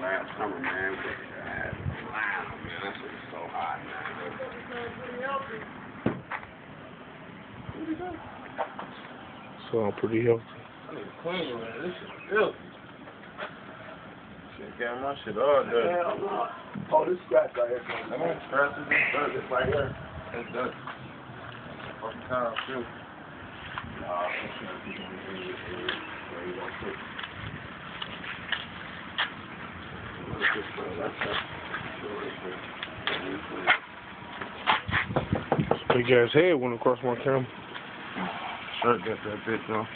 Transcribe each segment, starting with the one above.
last summer, man. Wow, man, that shit was so hot, man. So I'm pretty healthy. I need to clean, man. This shit filthy. Shit got my shit all dirty. Hell no. Oh, this scratch right here. Come on, scratches and dirt right here. That's dirty. Fucking time, too. Nah, I'm trying to keep on doing this thing. Where you gonna put Big ass head went across my camera. Shirt got that bitch on.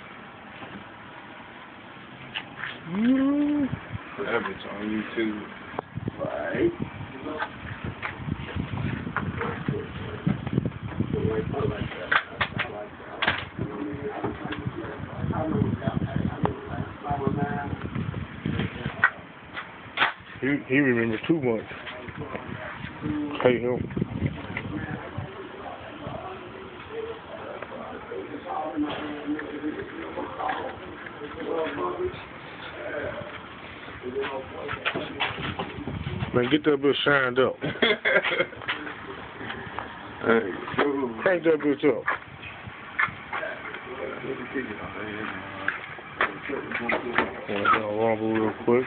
That bitch on YouTube. right. He remembers too much. Hate him. Man, get that bitch shined up. Hey, Crank that bitch up. I'll rumble real quick.